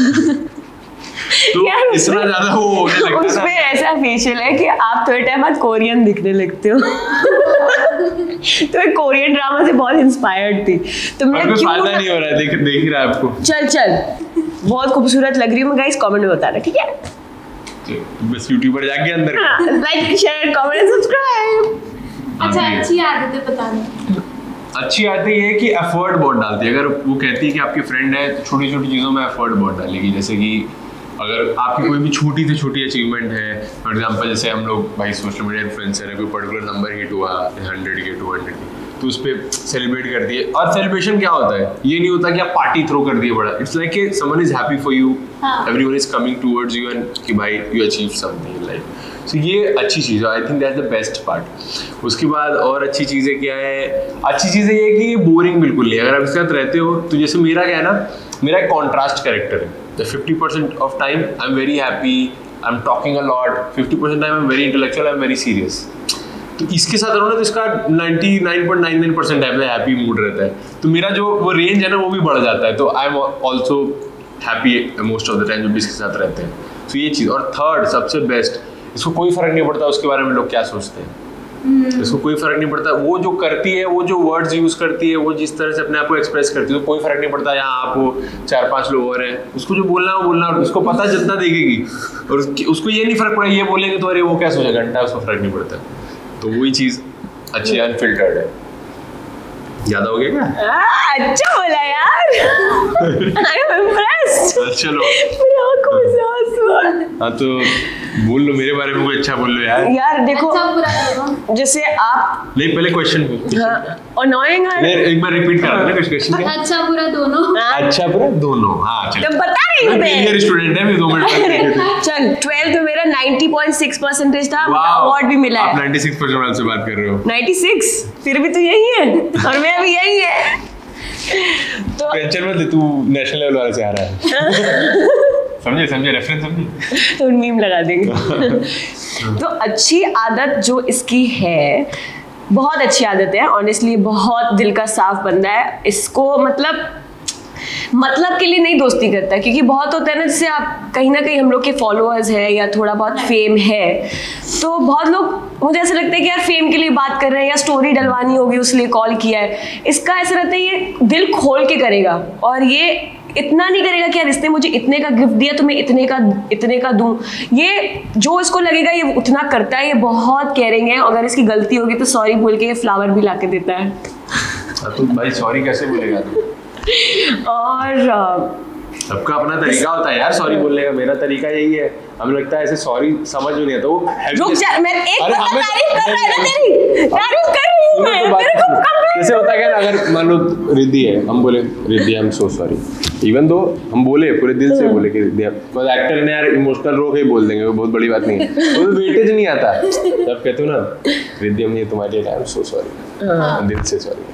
[SPEAKER 2] तो इतना ज्यादा वो होने लगता है।
[SPEAKER 1] उसमें ऐसा फेशियल है कि आप थोड़े टाइम बाद कोरियन दिखने लगते हो। तो एक कोरियन ड्रामा से बहुत इंस्पायर्ड थी, तो मैं
[SPEAKER 2] कुछ फायदा नहीं हो रहा है, देख ही रहा है आपको।
[SPEAKER 1] चल बहुत खूबसूरत लग रही हूँ मैं, गाइस कमेंट में बताना, ठीक है?
[SPEAKER 2] बस यूट्यूबर जाके अंदर
[SPEAKER 1] like share comment and subscribe.
[SPEAKER 3] अच्छा, अच्छी आदतें बताना।
[SPEAKER 2] अच्छी आदत ये है कि एफर्ट बहुत डालती है। अगर वो कहती है कि आपकी फ्रेंड है, छोटी छोटी चीज़ों में एफर्ट बहुत डालेगी। जैसे कि अगर आपकी कोई भी छोटी से छोटी अचीवमेंट है, फॉर एग्जांपल जैसे हम लोग भाई सोशल मीडिया इन्फ्लुएंसर है, कोई पर्टिकुलर नंबर हिट हुआ 100 के 200 के, तो उस पर सेलिब्रेट करती है। और सेलिब्रेशन क्या होता है, ये नहीं होता कि आप पार्टी थ्रो कर दिए बड़ा, इट्स लाइक कि someone is happy for you, everyone is coming towards you and कि भाई you achieve something in life. So ये अच्छी चीज़ है, I think that's the best part. उसके बाद और अच्छी चीज़ें क्या है, अच्छी चीज़ें ये है कि ये बोरिंग बिल्कुल नहीं। अगर आप इसके साथ रहते हो तो जैसे मेरा क्या है ना, मेरा एक कॉन्ट्रास्ट कैरेक्टर है। The 50% of time I'm very happy, I'm talking a lot, 50% time I'm very intellectual, I'm very serious. तो इसके साथ रहो ना तो इसका 99.99% टाइम में हैप्पी मूड रहता है। तो मेरा जो वो रेंज है ना वो भी बढ़ जाता है। तो I am also happy most of the time जब इसके साथ रहते हैं। तो ये चीज़। और थर्ड सबसे बेस्ट, इसको कोई फर्क नहीं पड़ता उसके बारे में लोग क्या सोचते हैं, इसको कोई फर्क नहीं पड़ता। वो जो करती है, वो जो वर्ड्स यूज करती है, वो जिस तरह से अपने आप को एक्सप्रेस करती है, तो कोई फर्क नहीं पड़ता यहाँ आप हो 4-5 लोग और हैं, उसको जो बोलना है वो बोलना, और उसको पता जितना देखेगी, और उसको ये नहीं फर्क पड़ा ये बोलेंगे तो अरे वो क्या सोचा घंटा, उसको फर्क नहीं पड़ता। तो वही चीज अच्छी अनफिल्टर्ड है। ज्यादा हो गया क्या?
[SPEAKER 1] अच्छा बोला यार। I am impressed.
[SPEAKER 2] चलो हाँ तो बोल लो मेरे बारे में, कोई अच्छा बोल लो यार।
[SPEAKER 1] यार देखो
[SPEAKER 3] अच्छा बुरा
[SPEAKER 1] जैसे आप
[SPEAKER 2] नहीं, पहले क्वेश्चन
[SPEAKER 1] अनोइंग है।
[SPEAKER 2] एक बार रिपीट करा देना कुछ क्वेश्चन क्या?
[SPEAKER 3] अच्छा बुरा दोनों।
[SPEAKER 2] अच्छा बुरा दोनों। हाँ चलो,
[SPEAKER 1] तो बता रही हूँ
[SPEAKER 2] मैं स्टूडेंट है, मैं 2 मिनट
[SPEAKER 1] चल 12th में मेरा 90.6% था, अवार्ड भी मिला है।
[SPEAKER 2] 96% से बात कर रहे हो।
[SPEAKER 1] 96 फिर भी तो यही है और मैं भी यही है। तो
[SPEAKER 2] टेंशन मत ले, तू नेशनल लेवल वाले से आ रहा है। समझे रेफरेंस समझे,
[SPEAKER 1] तो मीम लगा देंगे। तो अच्छी आदत जो इसकी है, बहुत अच्छी आदत है ऑनेस्टली, बहुत दिल का साफ बंदा है। इसको मतलब के लिए नहीं दोस्ती करता, क्योंकि बहुत होता है ना, जैसे आप कहीं ना कहीं हम लोग के फॉलोअर्स है या थोड़ा बहुत फेम है, तो बहुत लोग, मुझे ऐसा लगता है कि यार फेम के लिए बात कर रहे हैं या स्टोरी डलवानी होगी उसलिए कॉल किया है। इसका ऐसा रहता है ये दिल खोल के करेगा, और ये इतना नहीं करेगा कि यार इसने मुझे इतने का गिफ्ट दिया तो मैं इतने का दूं। ये जो इसको लगेगा ये उतना करता है। ये बहुत केयरिंग है, अगर इसकी गलती होगी तो सॉरी बोल के ये फ्लावर भी ला के देता है।
[SPEAKER 2] तो भाई सॉरी कैसे बोलेगा तू?
[SPEAKER 1] और
[SPEAKER 2] सबका अपना तरीका होता है यार सॉरी बोलने का। मेरा तरीका यही है, हमें लगता है ऐसे सॉरी समझ में नहीं आता। वो
[SPEAKER 1] रुक जा, मैं एक बार तारीफ कर रहा है ना, तेरी तारीफ कर रही हूं मैं, मेरे को कंप्लीट।
[SPEAKER 2] जैसे होता है ना, अगर मान लो रिद्धि है, हम बोले Riddhi I am so sorry, even though हम बोले पूरे दिल से बोले कि रिद्धि, मतलब एक्टर ने यार इमोशनल रो के बोल देंगे, वो बहुत बड़ी बात नहीं है, वो वेटेज नहीं आता। जब कहते हो ना रिद्धि हमने तुम्हारे लिए आई एम सो सॉरी, दिल से सॉरी,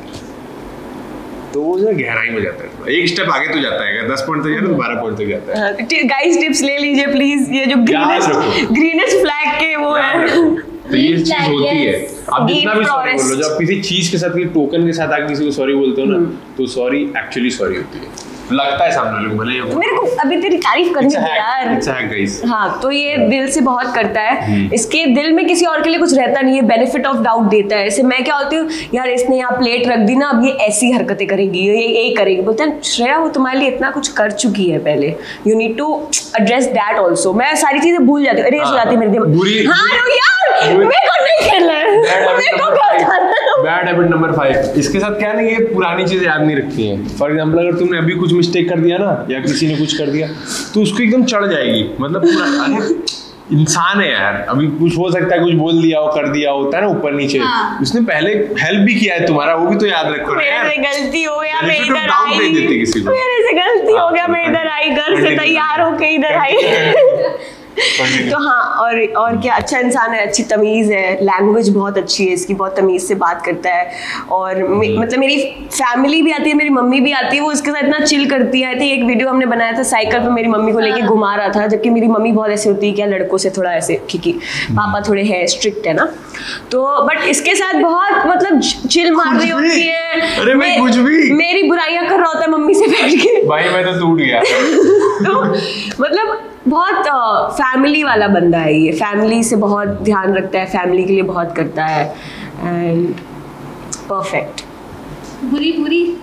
[SPEAKER 2] तो वो जो गहराई में जाता है, एक स्टेप आगे तो जाता है, 10 पॉइंट तक जाता है तो 12 पॉइंट तक जाता है।
[SPEAKER 1] गाइस टिप्स ले लीजिए प्लीज, ये जो ग्रीनेस्ट फ्लैग के वो है,
[SPEAKER 2] तो ये चीज होती है। आप जितना भी सॉरी बोल लो, जब किसी चीज के साथ, टोकन के साथ आप किसी को सॉरी बोलते हो ना, तो सॉरी एक्चुअली सॉरी होती है। लगता है सामने लोग भले,
[SPEAKER 1] मेरे को अभी तेरी तारीफ करनी थी यार।
[SPEAKER 2] अच्छा है गाइस।
[SPEAKER 1] हाँ, तो ये दिल से बहुत करता है। इसके दिल में किसी और के लिए कुछ रहता नहीं है, बेनिफिट ऑफ डाउट देता है। जैसे मैं क्या होती हूँ, यार इसने यहाँ प्लेट रख दी ना, अब ये ऐसी हरकतें करेगी, ये करेगी। बोलते हैं श्रेया वो तुम्हारे लिए इतना कुछ कर चुकी है पहले, you need to address that also. मैं सारी चीजें भूल जाती हूँ, अरे हो जाती है मेरे दिमाग। हाँ यार मेरे को नहीं खेलना है, मेरे को
[SPEAKER 2] बैड हैबिट नंबर 5। इसके साथ क्या नहीं, ये पुरानी चीजें याद नहीं रखती हैं। फॉर एग्जांपल अगर तुमने अभी कुछ मिस्टेक कर दिया ना, या किसी ने कुछ कर दिया, तो उसको एकदम चढ़ जाएगी। मतलब पूरा अरे इंसान है यार, अभी कुछ हो सकता है, कुछ बोल दिया हो, कर दिया होता है ना ऊपर नीचे, उसने पहले हेल्प भी किया है तुम्हारा, वो भी तो याद रखो।
[SPEAKER 1] मेरे से गलती हो गया, मैं इधर
[SPEAKER 2] आई,
[SPEAKER 1] मेरे से गलती हो गया, मैं इधर आई, घर से तैयार होके इधर आई। तो हाँ, और क्या, अच्छा इंसान है, अच्छी तमीज़ है, लैंग्वेज बहुत अच्छी है इसकी, बहुत तमीज़ से बात करता है। और मतलब मेरी फैमिली भी आती है, मेरी मम्मी भी आती है, वो उसके साथ इतना चिल करती है। एक वीडियो हमने बनाया था, साइकिल पे मेरी मम्मी को लेके घुमा रहा था, जबकि मेरी मम्मी बहुत ऐसे होती है क्या, लड़कों से थोड़ा ऐसे, क्योंकि पापा थोड़े है स्ट्रिक्ट है ना, तो बट इसके साथ बहुत मतलब चिल मार रही होती है।
[SPEAKER 2] अरे मैं कुछ भी
[SPEAKER 1] मेरी बुराइयां कर रहा होता है मम्मी से बैठ के, भाई
[SPEAKER 2] मैं तो टूट गया।
[SPEAKER 1] तो मतलब बहुत फैमिली वाला बंदा है ये, फैमिली से बहुत ध्यान रखता है, फैमिली के लिए बहुत करता है, एंड परफेक्ट।
[SPEAKER 3] बुरी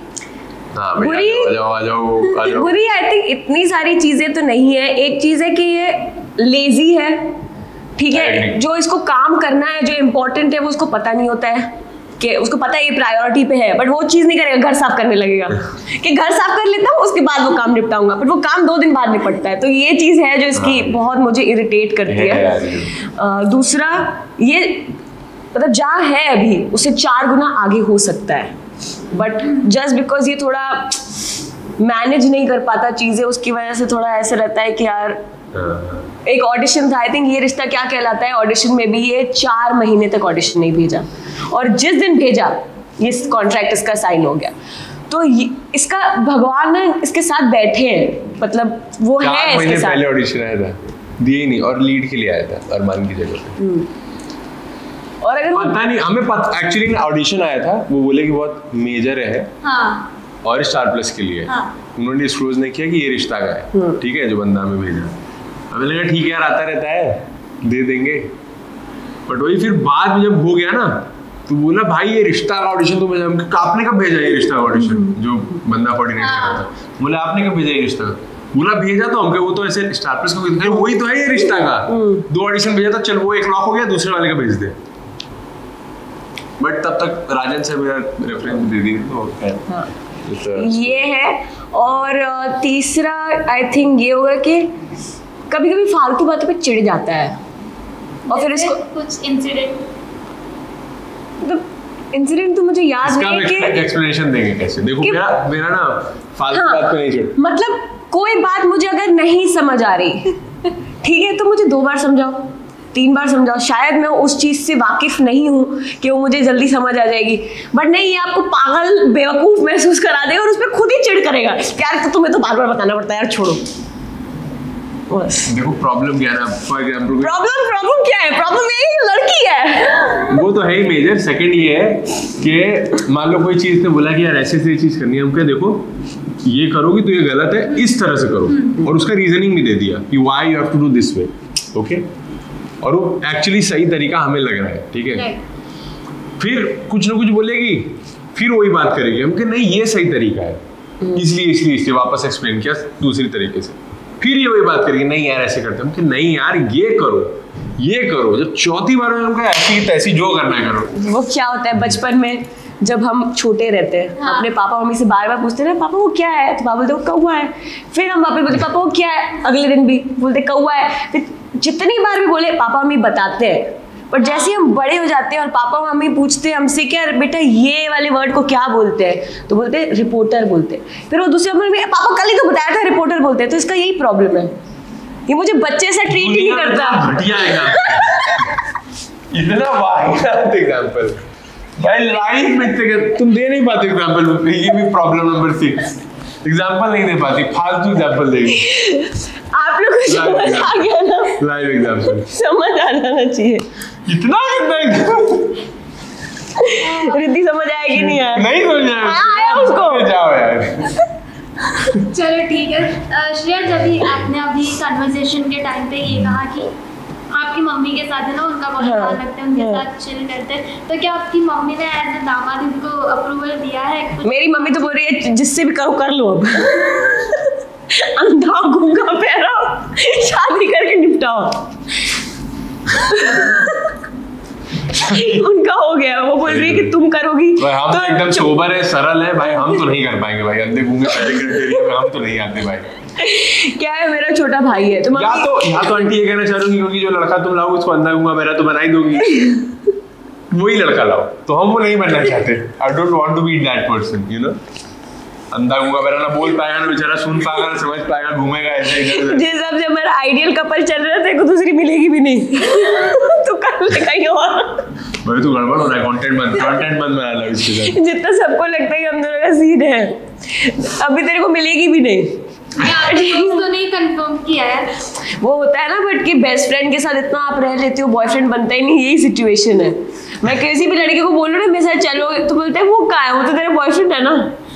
[SPEAKER 1] आई थिंक इतनी सारी चीजें तो नहीं है। एक चीज है कि ये लेजी है, ठीक है, जो इसको काम करना है, जो इम्पोर्टेंट है, वो उसको पता नहीं होता है, कि उसको पता है ये प्रायोरिटी पे है, बट वो चीज नहीं करेगा। घर साफ करने लगेगा कि घर साफ कर लेता हूँ, उसके बाद वो काम निपटाऊंगा, बट वो काम 2 दिन बाद निपटता है। तो ये चीज है जो इसकी बहुत मुझे इरिटेट करती है। दूसरा, ये मतलब जहाँ है अभी उससे 4 गुना आगे हो सकता है, बट जस्ट बिकॉज ये थोड़ा मैनेज नहीं कर पाता चीजें, उसकी वजह से थोड़ा ऐसे रहता है कि यार। एक ऑडिशन था, आई थिंक ये रिश्ता क्या कहलाता है, ऑडिशन में भी ये 4 महीने तक ऑडिशन नहीं भेजा, और जिस दिन भेजा ये कॉन्ट्रैक्ट इसका साइन हो गया। तो इसका भगवान ने इसके साथ बैठे हैं, मतलब वो है इसके साथ।
[SPEAKER 2] पहले ऑडिशन आया था, दिए ही नहीं, और लीड के लिए आया था अरमान की जगह पे।
[SPEAKER 1] और अगर
[SPEAKER 2] पता नहीं हमें, एक्चुअली ऑडिशन आया था, वो बोले कि बहुत मेजर है, और स्टार प्लस के लिए। उन्होंने डिस्क्लोज नहीं किया कि ये रिश्ता का है, ठीक है, जो बंदा हमें भेजा। हमें लगा ठीक है यार, आता रहता है, दे देंगे। बट वही फिर बाद में जब हो गया ना तो बोला भाई ये रिश्ता का ऑडिशन तो आपने कब भेजा ये रिश्ता का ऑडिशन, जो बंदा कोऑर्डिनेट कर रहा था, बोला आपने कब भेजा ये रिश्ता, बोला भेजा तो हमको, वो तो ऐसे स्टार प्लस को वही तो है ये रिश्ता का, 2 ऑडिशन भेजा था, चल वो एक लॉक हो गया, दूसरे वाले का भेज दे। बट तब तक राजन से मेरा रेफरेंस दे दी तो
[SPEAKER 1] ये है। और तीसरा आई थिंक ये होगा कि कभी कभी फालतू बातों पे चिढ़ जाता है और फिर इसको
[SPEAKER 3] कुछ इंसिडेंट,
[SPEAKER 1] मतलब इंसिडेंट तो मुझे याद नहीं है कि
[SPEAKER 2] एक्सप्लेनेशन देंगे कैसे। देखो मेरा ना फालतू बात पे नहीं चिढ़,
[SPEAKER 1] मतलब कोई बात मुझे अगर नहीं समझ आ रही ठीक है तो मुझे 2 बार समझाओ, 3 बार समझाओ, शायद मैं उस चीज से वाकिफ नहीं हूँ कि वो मुझे जल्दी समझ आ जाएगी, बट नहीं, ये आपको पागल बेवकूफ महसूस करा देगा और उस पर खुद ही चिढ़ करेगा कि यार तो तुम्हें तो बार बार बताना पड़ता है यार, छोड़ो बस।
[SPEAKER 2] देखो प्रॉब्लम क्या है ना, फॉर एग्जांपल
[SPEAKER 1] प्रॉब्लम क्या है, प्रॉब्लम यही लड़की है,
[SPEAKER 2] वो तो है ही मेजर। सेकंड ये है कि मान लो कोई चीज ने बोला कि यार ऐसे ऐसी चीज करनी है, हम क्या देखो ये करोगी तो ये गलत है, इस तरह से करो, और उसका रीजनिंग भी दे दिया कि why you have to do this way, okay, और वो एक्चुअली सही तरीका हमें लग रहा है, ठीक है। फिर कुछ ना कुछ बोलेगी, फिर वही बात करेगी, हम कि नहीं ये सही तरीका है, इसलिए वापस एक्सप्लेन किया दूसरी तरीके से, फिर ये वही बात करेगी, नहीं यार ऐसे करते हम कि नहीं यार ये करो। जब चौथी बार में हमको ऐसी तैसी जो करना है करो।
[SPEAKER 1] वो क्या होता है बचपन में जब हम छोटे रहते हैं,
[SPEAKER 3] हाँ।
[SPEAKER 1] अपने पापा मम्मी से बार बार पूछते हैं पापा वो क्या है, तो पापा बोलते वो कौवा है, फिर हम वापस बोलते पापा वो क्या है, अगले दिन भी बोलते कौवा है, फिर जितनी बार भी बोले पापा मम्मी बताते हैं, पर जैसे हम बड़े हो जाते हैं और पापा मम्मी पूछते हैं हमसे क्या बेटा ये वाले वर्ड को क्या बोलते हैं, तो बोलते हैं रिपोर्टर बोलते हैं, फिर वो दूसरे में पापा कल ही तो बताया था रिपोर्टर बोलते हैं। तो इसका यही प्रॉब्लम है, ये मुझे बच्चे से ट्रीट ही नहीं करता।
[SPEAKER 2] घटिया इतना वाहियात एग्जांपल भाई लाइफ में तुम दे नहीं पाते एग्जांपल, ये भी प्रॉब्लम नंबर 6, एग्जांपल नहीं दे पाती, फालतू एग्जांपल देगी।
[SPEAKER 1] आप लोग को समझ आ गया ना,
[SPEAKER 2] लाइव एग्जांपल
[SPEAKER 1] समझ आ जाना चाहिए।
[SPEAKER 2] इतना
[SPEAKER 1] रिद्धि समझ आएगी नहीं यार,
[SPEAKER 2] नहीं समझ
[SPEAKER 1] आया उसको,
[SPEAKER 2] जाओ यार।
[SPEAKER 3] चलो ठीक है। श्रेया, जब आपने अभी कन्वर्सेशन के टाइम पे ये कहा कि आपकी मम्मी के साथ है ना उनका बहुत ख्याल रखते हैं, उनके साथ चिल करते हैं, तो क्या आपकी मम्मी ने एज ए दामाद उनको अप्रूवल दिया है? मेरी
[SPEAKER 1] मम्मी तो बोल रही है जिससे भी करो कर लो, अब अंधा गूंगा पैरा शादी करके निपटाओ। उनका हो गया, वो बोल रही है कि तुम करोगी
[SPEAKER 2] हम तो एकदम सोबर है, सरल है भाई, हम तो नहीं कर पाएंगे भाई, अंधे गूंगे पैरे क्राइटेरिया में हम तो नहीं आते भाई।
[SPEAKER 1] क्या है, मेरा छोटा भाई है तो
[SPEAKER 2] या तो आंटी ये कहना चाह रही क्योंकि जो लड़का तुम लाओ उसको अंधा गूंगा पैरा तो बना ही दोगी, वही लड़का लाओ, तो हम वो नहीं बनना चाहते। I don't want to be that person, you know. अंधा गूंगा पैरा ना बोल पाएगा, ना बेचारा सुन पाएगा, ना समझ पाएगा, घूमेगा ऐसे इधर।
[SPEAKER 1] जिस हिसाब से हमारा आइडियल कपल चल रहा था, को दूसरी मिलेगी भी नहीं तो कर ले कहीं और।
[SPEAKER 2] भाई तो गड़बड़ हो रहा है, कंटेंट बंद बना लो इसके साथ।
[SPEAKER 1] जितना सबको लगता है कि हम दोनों का सीन है, अभी तेरे को मिलेगी भी नहीं।
[SPEAKER 3] तो नहीं कंफर्म किया है,
[SPEAKER 1] वो होता है ना, बट कि बेस्ट फ्रेंड के साथ इतना आप रह लेते हो, बॉयफ्रेंड बनता ही नहीं, यही सिचुएशन है। मैं किसी भी लड़के को बोलूं ना मेरे साथ चलो, तो बोलते हैं वो कहाँ है, वो तो तेरा बॉयफ्रेंड है ना।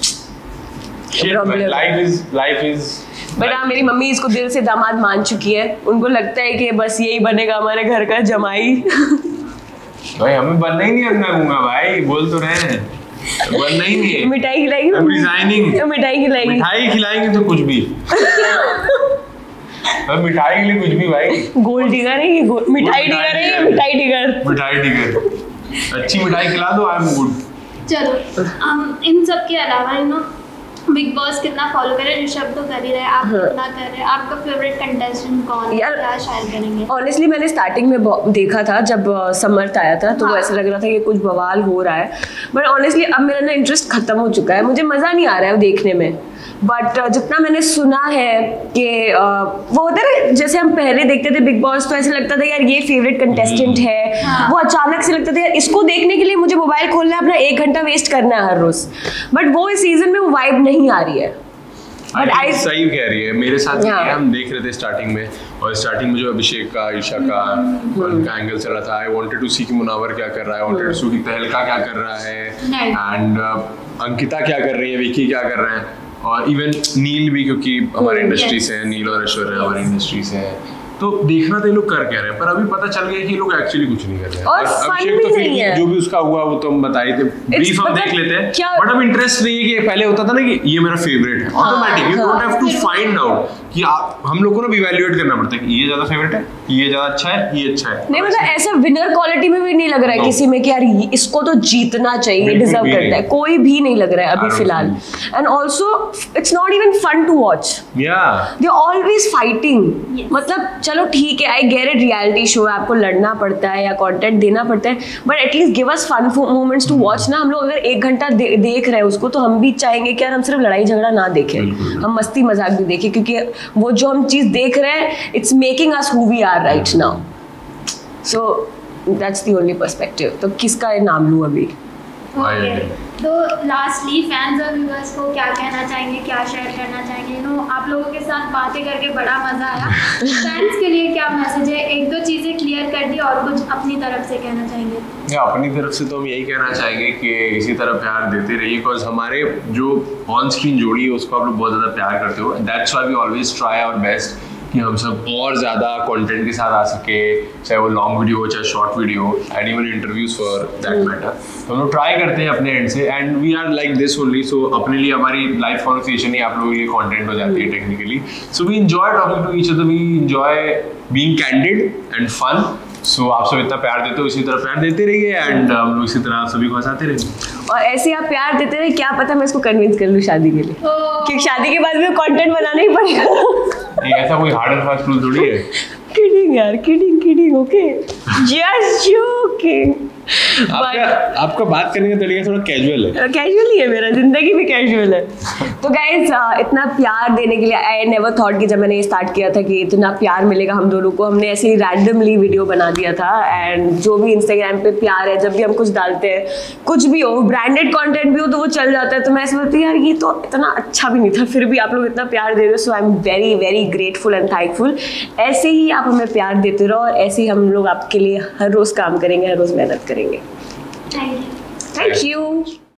[SPEAKER 2] लाइफ इज
[SPEAKER 1] बट हाँ, मेरी मम्मी इसको दिल से दामाद मान चुकी है, उनको लगता है कि बस यही बनेगा हमारे घर का जमाई।
[SPEAKER 2] भाई हमें बनना ही नहीं अंधा गूंगा भाई, बोल तो रहे हैं बनना ही नहीं है।
[SPEAKER 1] मिठाई खिलाएगी,
[SPEAKER 2] मिठाई खिलाएंगे तो कुछ भी मिठाई के लिए कुछ भी भाई।
[SPEAKER 1] गोल्ड डिगर है ये, मिठाई डिगर है ये, मिठाई डिगर।
[SPEAKER 2] अच्छी मिठाई खिला दो, आई एम गुड।
[SPEAKER 3] चलो इन सब के अलावा यू नो बिग बॉस कितना फॉलो करें, ऋषभ तो कर ही रहे, आप कितना कर रहे हैं, आपका फेवरेट कंटेस्टेंट कौन है, क्या शेयर करेंगे?
[SPEAKER 1] ऑनेस्टली मैंने स्टार्टिंग में देखा था जब समर्थ आया था, तो ऐसा लग रहा था कि कुछ बवाल हो रहा है, बट ऑनेस्टली अब मेरा ना इंटरेस्ट खत्म हो चुका है, मुझे मज़ा नहीं आ रहा है देखने में। बट जितना मैंने सुना है कि वो होता है ना, जैसे हम पहले देखते थे बिग बॉस तो ऐसा लगता था यार ये फेवरेट कंटेस्टेंट है, वो अचानक से लगता था यार इसको देखने के लिए मुझे मोबाइल खोलना है, अपना 1 घंटा वेस्ट करना है हर रोज, बट वो इस सीजन में वो वाइब नहीं आ रही है।
[SPEAKER 2] सही कह रही है, मेरे साथ हम देख रहे थे स्टार्टिंग में, और स्टार्टिंग में जो अभिषेक का, ईशा का उनका एंगल चल रहा था, आई वांटेड टू सी कि मुनावर क्या कर रहा है, वांटेड टू सी कि तहलका क्या कर रहा है, एंड अंकिता क्या कर रही है, विकी क्या कर रहे हैं, और इवन नील भी, क्योंकि हमारे इंडस्ट्री से है, नील और ऐश्वर्या हमारी इंडस्ट्री से है, तो देखना था ये लोग कर क्या रहे हैं, पर अभी पता चल गया कि ये लोग एक्चुअली कुछ नहीं कर रहे हैं।
[SPEAKER 1] और fun भी
[SPEAKER 2] तो
[SPEAKER 1] नहीं है।
[SPEAKER 2] जो भी उसका हुआ वो तो हम बताए थे, ब्रीफ हम देख लेते हैं, बट अब इंटरेस्ट नहीं है कि पहले होता था ना कि ये मेरा फेवरेट है, automatic you don't have to find out कि आप हम लोग को ना इवैल्यूएट करना पड़ता है कि ये ज्यादा फेवरेट है, ये ज्यादा अच्छा है, ये अच्छा है।
[SPEAKER 1] नहीं मतलब ऐसा विनर क्वालिटी में भी नहीं लग रहा है किसी में कि यार इसको तो जीतना चाहिए, डिजर्व करता है, कोई भी नहीं लग रहा है अभी फिलहाल। And also it's not even fun to watch, they always fighting. मतलब चलो ठीक है, I get it, reality show है, आपको लड़ना पड़ता है या कंटेंट देना पड़ता है, but at least give us fun moments to watch ना। हम लोग अगर 1 घंटा देख रहे हैं उसको तो हम भी चाहेंगे कि यार हम सिर्फ लड़ाई झगड़ा ना देखें, हम मस्ती मजाक भी देखें, क्योंकि वो जो हम चीज देख रहे हैं it's making us who we are right now. So that's the only perspective. तो किसका नाम लूं अभी?
[SPEAKER 3] ओके, तो लास्टली फैंस और व्यूअर्स को क्या कहना चाहेंगे, क्या शेयर करना चाहेंगे? आप लोगों के साथ बातें करके बड़ा मजा आया। फैंस के लिए क्या मैसेज है? 1-2 चीजें क्लियर कर दी, और कुछ अपनी तरफ से कहना चाहेंगे?
[SPEAKER 2] अपनी तरफ से तो हम यही कहना चाहेंगे कि इसी तरह प्यार देते रहिए, बिकॉज हमारे जो ऑन स्क्रीन जोड़ी है उसको आप लोग बहुत ज़्यादा प्यार करते हो। That's why we always try our best कि हम सब और ज़्यादा कंटेंट के साथ आ सके, चाहे वो लॉन्ग वीडियो हो चाहे short video and even interviews for that matter. तो हम लोग ट्राई करते हैं अपने एंड से, and we are like this only. So अपने लिए हमारी लाइफ कॉन्वर्सेशन ही आप लोगों के लिए कंटेंट हो जाती है technically. So we enjoy talking to each other, we enjoy being candid and fun. So आप सब इतना प्यार देते हो, इसी तरह प्यार देते रहिए, एंड हम लोग इसी तरह आप सभी को हंसाते रहिए।
[SPEAKER 1] और ऐसे आप प्यार देते रहे, क्या पता मैं इसको कन्विंस कर लूँ शादी के लिए, क्योंकि शादी के बाद भी कंटेंट बनाना ही पड़ेगा।
[SPEAKER 2] ये ऐसा कोई हार्ड एंड फास्ट रूल थोड़ी है।
[SPEAKER 1] किडिंग यार, किडिंग, ओके, जस्ट जोकिंग।
[SPEAKER 2] आपका बात करने का तरीका थोड़ा कैजुअल है।
[SPEAKER 1] कैजुअल ही है, मेरा जिंदगी भी कैजुअल है। तो गाइस इतना प्यार देने के लिए आई नेवर थॉट कि जब मैंने ये स्टार्ट किया था कि इतना प्यार मिलेगा हम दोनों को। हमने ऐसे ही रैंडमली वीडियो बना दिया था, एंड जो भी इंस्टाग्राम पे प्यार है, जब भी हम कुछ डालते हैं, कुछ भी हो, ब्रांडेड कंटेंट भी हो तो वो चल जाता है। तो मैं ऐसे बोलती हूँ यार ये तो इतना अच्छा भी नहीं था, फिर भी आप लोग इतना प्यार दे रहे हो। So I am very very grateful and thankful. ऐसे ही आप हमें प्यार देते रहो, और ऐसे ही हम लोग आपके लिए हर रोज काम करेंगे, हर रोज मेहनत करेंगे।
[SPEAKER 3] Thank you.
[SPEAKER 1] Thank you.